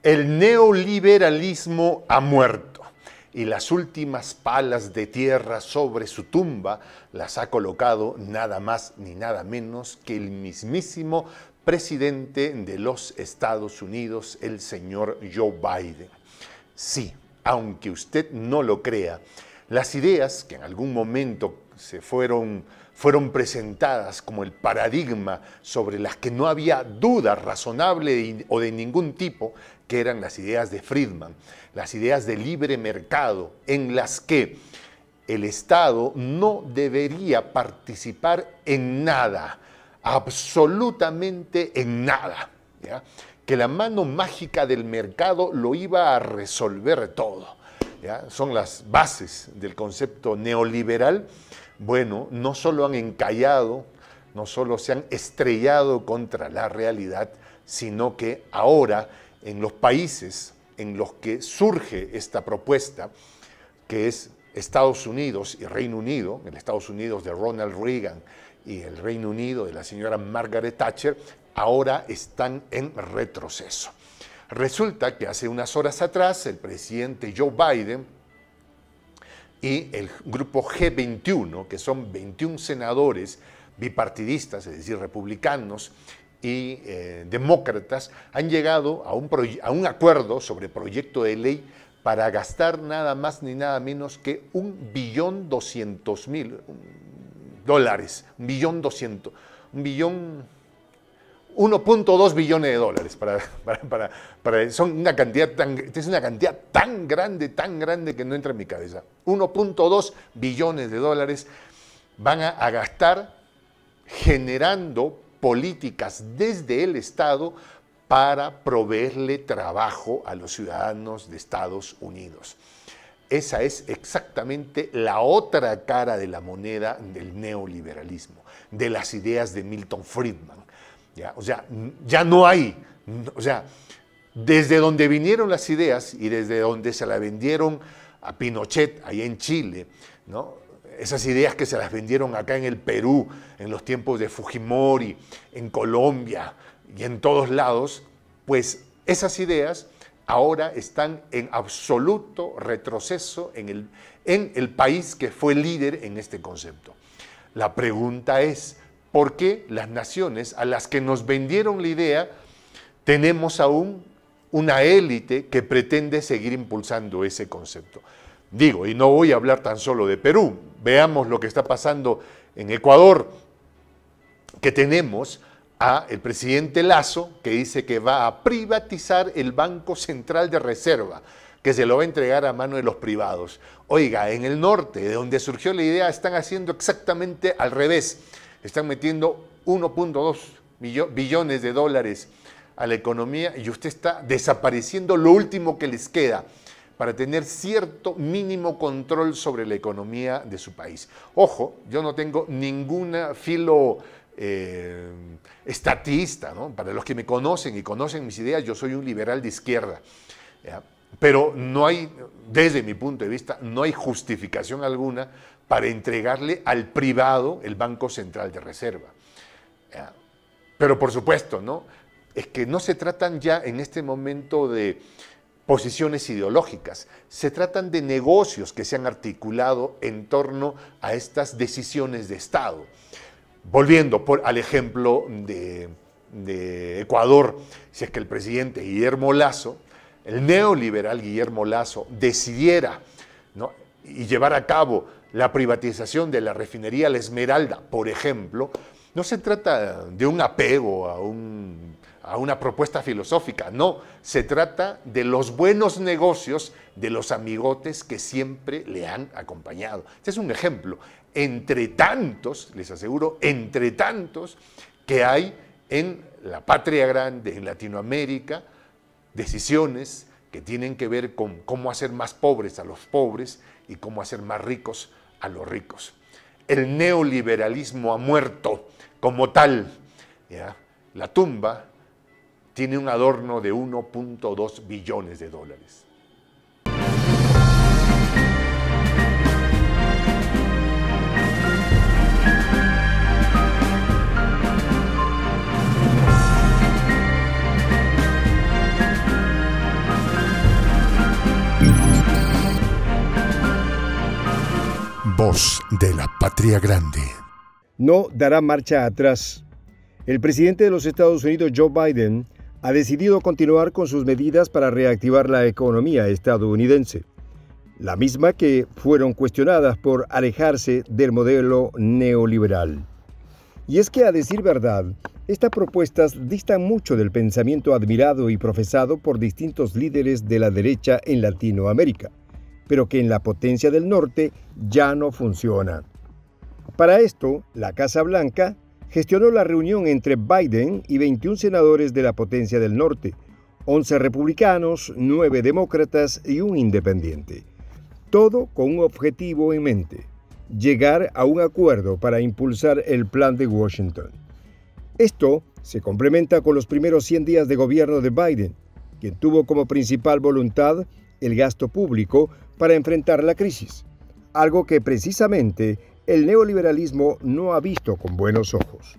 El neoliberalismo ha muerto y las últimas palas de tierra sobre su tumba las ha colocado nada más ni nada menos que el mismísimo presidente de los Estados Unidos, el señor Joe Biden. Sí, aunque usted no lo crea, las ideas que en algún momento fueron presentadas como el paradigma sobre las que no había duda razonable o de ningún tipo, que eran las ideas de Friedman, las ideas de libre mercado, en las que el Estado no debería participar en nada, absolutamente en nada, ¿ya? Que la mano mágica del mercado lo iba a resolver todo, ¿ya? Son las bases del concepto neoliberal. Bueno, no solo han encallado, no solo se han estrellado contra la realidad, sino que ahora en los países en los que surge esta propuesta, que es Estados Unidos y Reino Unido, el Estados Unidos de Ronald Reagan y el Reino Unido de la señora Margaret Thatcher, ahora están en retroceso. Resulta que hace unas horas atrás el presidente Joe Biden y el grupo G21, que son 21 senadores bipartidistas, es decir, republicanos y demócratas, han llegado a un acuerdo sobre proyecto de ley para gastar nada más ni nada menos que $1.2 billones, 1.2 billones de dólares. Es una cantidad tan grande que no entra en mi cabeza. 1.2 billones de dólares van a gastar generando políticas desde el Estado para proveerle trabajo a los ciudadanos de Estados Unidos. Esa es exactamente la otra cara de la moneda del neoliberalismo, de las ideas de Milton Friedman. ¿Ya? O sea, ya no hay, o sea, desde donde vinieron las ideas y desde donde se las vendieron a Pinochet, ahí en Chile, ¿no? Esas ideas que se las vendieron acá en el Perú, en los tiempos de Fujimori, en Colombia y en todos lados, pues esas ideas ahora están en absoluto retroceso en el país que fue líder en este concepto. La pregunta es, ¿por qué las naciones a las que nos vendieron la idea tenemos aún una élite que pretende seguir impulsando ese concepto? Digo, y no voy a hablar tan solo de Perú, veamos lo que está pasando en Ecuador, que tenemos al presidente Lasso, que dice que va a privatizar el Banco Central de Reserva, que se lo va a entregar a mano de los privados. Oiga, en el norte, de donde surgió la idea, están haciendo exactamente al revés. Están metiendo 1.2 billones de dólares a la economía y usted está desapareciendo lo último que les queda para tener cierto mínimo control sobre la economía de su país. Ojo, yo no tengo ninguna filo estatista, ¿no? Para los que me conocen y conocen mis ideas, yo soy un liberal de izquierda, ¿ya? Pero no hay, desde mi punto de vista, no hay justificación alguna para entregarle al privado el Banco Central de Reserva. ¿Ya? Pero por supuesto, ¿no? Es que no se tratan ya en este momento de posiciones ideológicas, se tratan de negocios que se han articulado en torno a estas decisiones de Estado. Volviendo al ejemplo de Ecuador, si es que el presidente Guillermo Lasso, el neoliberal Guillermo Lasso, decidiera, ¿no?, y llevar a cabo la privatización de la refinería La Esmeralda, por ejemplo, no se trata de un apego a una propuesta filosófica, no, se trata de los buenos negocios de los amigotes que siempre le han acompañado. Este es un ejemplo, entre tantos, les aseguro, entre tantos que hay en la patria grande, en Latinoamérica, decisiones que tienen que ver con cómo hacer más pobres a los pobres y cómo hacer más ricos a los ricos. El neoliberalismo ha muerto como tal, ¿ya? La tumba tiene un adorno de 1.2 billones de dólares. voz de la patria grande. No dará marcha atrás. El presidente de los Estados Unidos, Joe Biden, ha decidido continuar con sus medidas para reactivar la economía estadounidense, la misma que fueron cuestionadas por alejarse del modelo neoliberal. Y es que, a decir verdad, estas propuestas distan mucho del pensamiento admirado y profesado por distintos líderes de la derecha en Latinoamérica, pero que en la potencia del norte ya no funciona. Para esto, la Casa Blanca gestionó la reunión entre Biden y 21 senadores de la potencia del norte, 11 republicanos, 9 demócratas y un independiente. Todo con un objetivo en mente: llegar a un acuerdo para impulsar el plan de Washington. Esto se complementa con los primeros 100 días de gobierno de Biden, quien tuvo como principal voluntad el gasto público para enfrentar la crisis, algo que precisamente el neoliberalismo no ha visto con buenos ojos.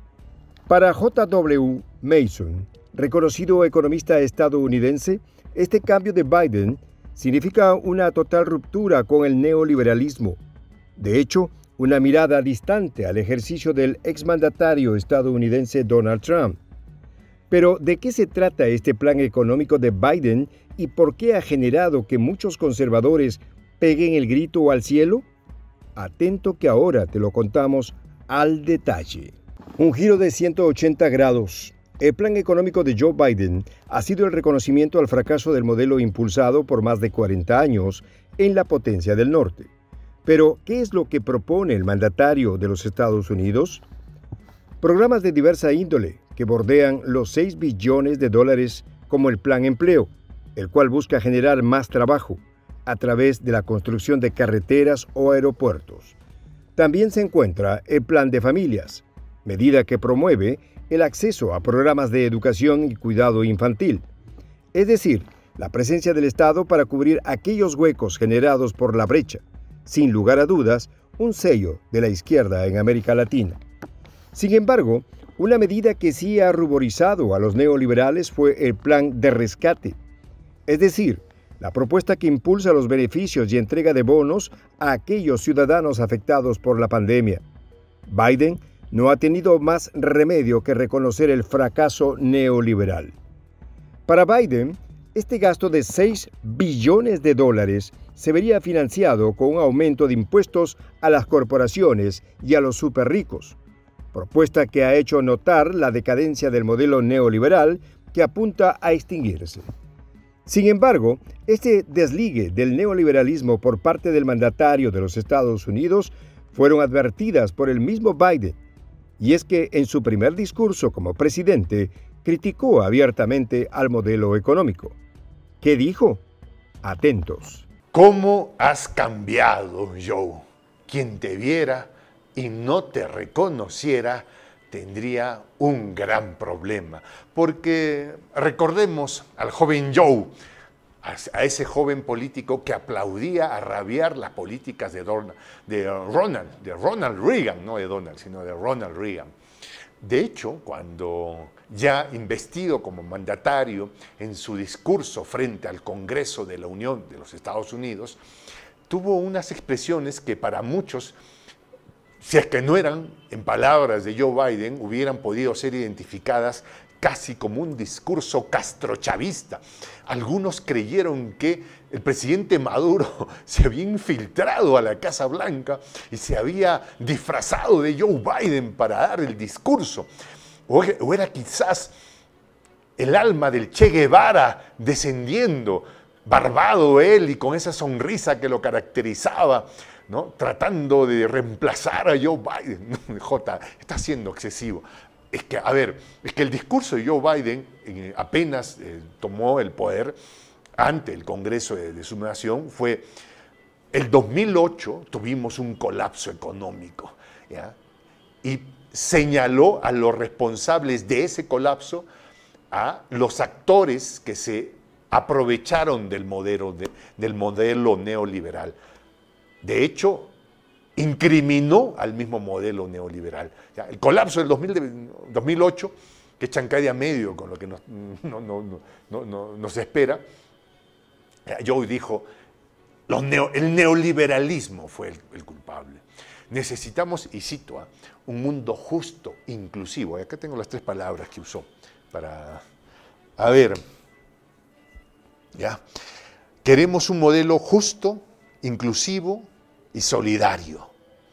Para J.W. Mason, reconocido economista estadounidense, este cambio de Biden significa una total ruptura con el neoliberalismo. De hecho, una mirada distante al ejercicio del exmandatario estadounidense Donald Trump. Pero, ¿de qué se trata este plan económico de Biden y por qué ha generado que muchos conservadores peguen el grito al cielo? Atento que ahora te lo contamos al detalle. Un giro de 180 grados. El plan económico de Joe Biden ha sido el reconocimiento al fracaso del modelo impulsado por más de 40 años en la potencia del norte. Pero, ¿qué es lo que propone el mandatario de los Estados Unidos? Programas de diversa índole que bordean los 6 billones de dólares, como el Plan Empleo, el cual busca generar más trabajo a través de la construcción de carreteras o aeropuertos. También se encuentra el Plan de Familias, medida que promueve el acceso a programas de educación y cuidado infantil, es decir, la presencia del Estado para cubrir aquellos huecos generados por la brecha. Sin lugar a dudas, un sello de la izquierda en América Latina. Sin embargo, una medida que sí ha ruborizado a los neoliberales fue el plan de rescate, es decir, la propuesta que impulsa los beneficios y entrega de bonos a aquellos ciudadanos afectados por la pandemia. Biden no ha tenido más remedio que reconocer el fracaso neoliberal. Para Biden, este gasto de 6 billones de dólares se vería financiado con un aumento de impuestos a las corporaciones y a los superricos, propuesta que ha hecho notar la decadencia del modelo neoliberal que apunta a extinguirse. Sin embargo, este desligue del neoliberalismo por parte del mandatario de los Estados Unidos fueron advertidas por el mismo Biden, y es que en su primer discurso como presidente criticó abiertamente al modelo económico. ¿Qué dijo? Atentos. ¿Cómo has cambiado, Joe? Quien te viera y no te reconociera tendría un gran problema. Porque recordemos al joven Joe, a ese joven político que aplaudía a rabiar las políticas de Ronald Reagan, no de Donald, sino de Ronald Reagan. De hecho, cuando ya investido como mandatario en su discurso frente al Congreso de la Unión de los Estados Unidos, tuvo unas expresiones que para muchos, si es que no eran en palabras de Joe Biden, hubieran podido ser identificadas casi como un discurso castrochavista. Algunos creyeron que el presidente Maduro se había infiltrado a la Casa Blanca y se había disfrazado de Joe Biden para dar el discurso. O era quizás el alma del Che Guevara descendiendo, barbado él y con esa sonrisa que lo caracterizaba, ¿no?, tratando de reemplazar a Joe Biden. Jota, está siendo excesivo. Es que el discurso de Joe Biden apenas tomó el poder ante el Congreso de su nación fue: el 2008 tuvimos un colapso económico, ¿ya? Y señaló a los responsables de ese colapso, a los actores que se aprovecharon del modelo neoliberal. De hecho, incriminó al mismo modelo neoliberal. ¿Ya? El colapso del 2008, que es chancalla medio con lo que nos espera, Joe dijo: el neoliberalismo fue el culpable. Necesitamos, y cito, un mundo justo, inclusivo. Y acá tengo las 3 palabras que usó para... A ver, ¿ya? Queremos un modelo justo, inclusivo y solidario.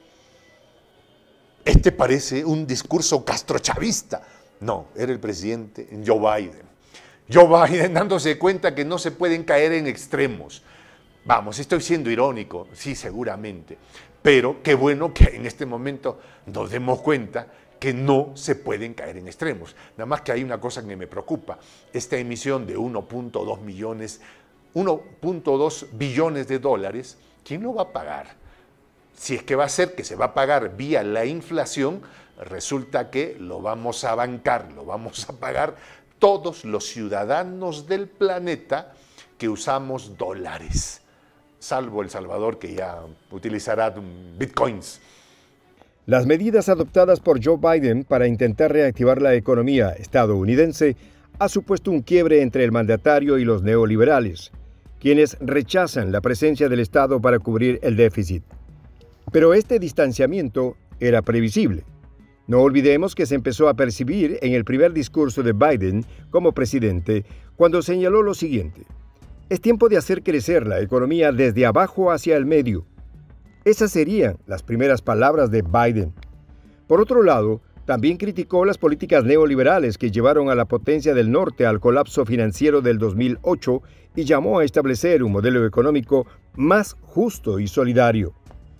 Este parece un discurso castrochavista. No, era el presidente Joe Biden. Joe Biden dándose cuenta que no se pueden caer en extremos. Vamos, estoy siendo irónico, sí, seguramente. Pero qué bueno que en este momento nos demos cuenta que no se pueden caer en extremos. Nada más que hay una cosa que me preocupa. Esta emisión de 1.2 billones de dólares, ¿quién lo va a pagar? Si es que va a ser que se va a pagar vía la inflación, resulta que lo vamos a bancar, lo vamos a pagar todos los ciudadanos del planeta que usamos dólares. Salvo El Salvador, que ya utilizará bitcoins. Las medidas adoptadas por Joe Biden para intentar reactivar la economía estadounidense ha supuesto un quiebre entre el mandatario y los neoliberales, quienes rechazan la presencia del Estado para cubrir el déficit. Pero este distanciamiento era previsible. No olvidemos que se empezó a percibir en el primer discurso de Biden como presidente cuando señaló lo siguiente: es tiempo de hacer crecer la economía desde abajo hacia el medio. Esas serían las primeras palabras de Biden. Por otro lado, también criticó las políticas neoliberales que llevaron a la potencia del norte al colapso financiero del 2008 y llamó a establecer un modelo económico más justo y solidario.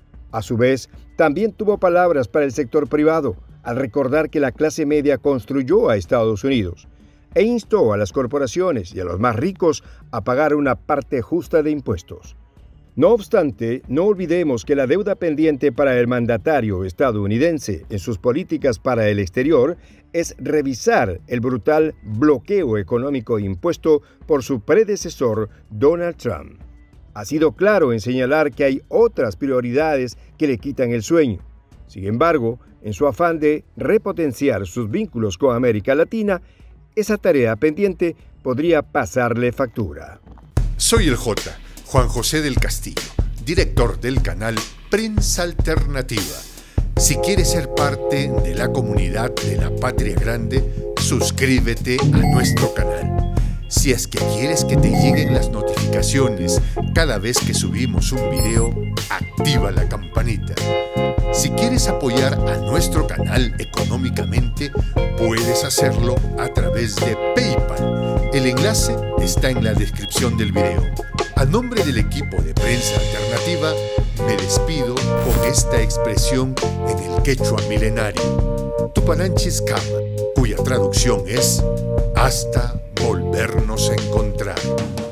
A su vez, también tuvo palabras para el sector privado, al recordar que la clase media construyó a Estados Unidos, e instó a las corporaciones y a los más ricos a pagar una parte justa de impuestos. No obstante, no olvidemos que la deuda pendiente para el mandatario estadounidense en sus políticas para el exterior es revisar el brutal bloqueo económico impuesto por su predecesor Donald Trump. Ha sido claro en señalar que hay otras prioridades que le quitan el sueño. Sin embargo, en su afán de repotenciar sus vínculos con América Latina, esa tarea pendiente podría pasarle factura. Soy el Juan José del Castillo, director del canal Prensa Alternativa. Si quieres ser parte de la comunidad de la Patria Grande, suscríbete a nuestro canal. Si es que quieres que te lleguen las notificaciones cada vez que subimos un video, activa la campanita. Si quieres apoyar a nuestro canal económicamente, puedes hacerlo a través de PayPal. El enlace está en la descripción del video. A nombre del equipo de Prensa Alternativa, me despido con esta expresión en el quechua milenario, Tupananchis Kama, cuya traducción es hasta volvernos a encontrar.